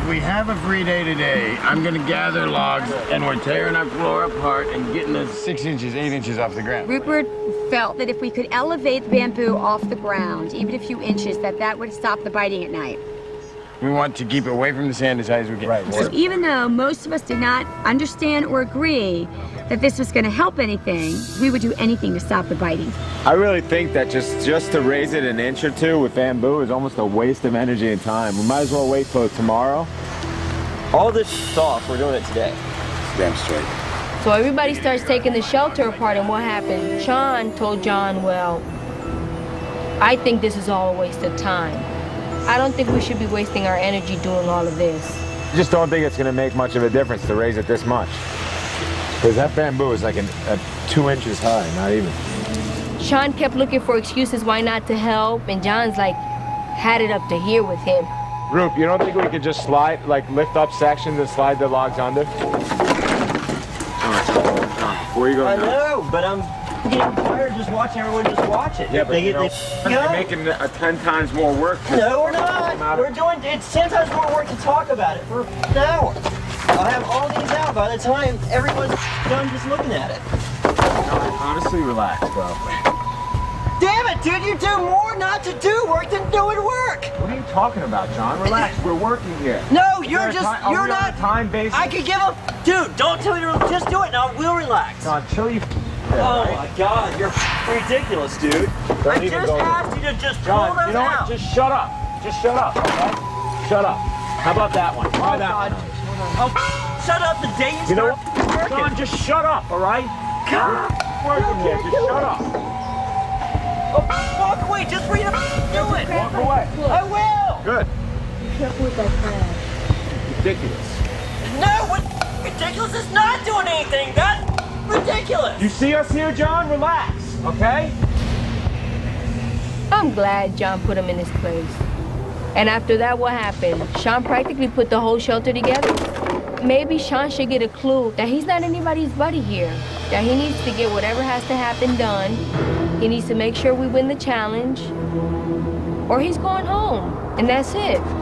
we have a free day today, I'm gonna gather logs and we're tearing our floor apart and getting us 6 inches, 8 inches off the ground. Rupert felt that if we could elevate the bamboo off the ground, even a few inches, that would stop the biting at night. We want to keep away from the sand as high as we can. Right. So even though most of us did not understand or agree that this was going to help anything, we would do anything to stop the biting. I really think that just to raise it an inch or two with bamboo is almost a waste of energy and time. We might as well wait till tomorrow. All this stuff, we're doing it today. Damn straight. So everybody starts taking the shelter apart, and what happened? Sean told John, well, I think this is all a waste of time. I don't think we should be wasting our energy doing all of this. I just don't think it's going to make much of a difference to raise it this much. Because that bamboo is like a 2 inches high, not even. Sean kept looking for excuses why not to help, and John's like, had it up to here with him. Roop, you don't think we could just slide, like lift up sections and slide the logs under? Before you go I down. know, but I'm getting tired just watching everyone just watch it. Yeah, but you're making 10 times more work. No, we're not. We're doing, it's 10 times more work to talk about it for an hour. I'll have all these out by the time everyone's done just looking at it. Honestly, relax, bro. Damn it, dude, you do more not to do work than doing work. What are you talking about, John? Relax, we're working here. No, you're not. Time basis. I could give a, dude, don't tell me to just do it now. We'll relax. John, chill you. Oh my God, you're ridiculous, dude. I just asked you to just pull those you know out. what? Just shut up. Just shut up, okay? Shut up. How about that one? Try that one. Oh, shut up the day you know start what? working. John, just shut up, all right? God. We're working here. Just shut up. Oh, walk away just for you to do it. Walk away. I will. Good. Be careful with that crab. Ridiculous. No, what ridiculous is not doing anything. That's ridiculous. You see us here, John? Relax, okay? I'm glad John put him in his place. And after that, what happened? Sean practically put the whole shelter together. Maybe Sean should get a clue that he's not anybody's buddy here. That he needs to get whatever has to happen done. He needs to make sure we win the challenge. Or he's going home, and that's it.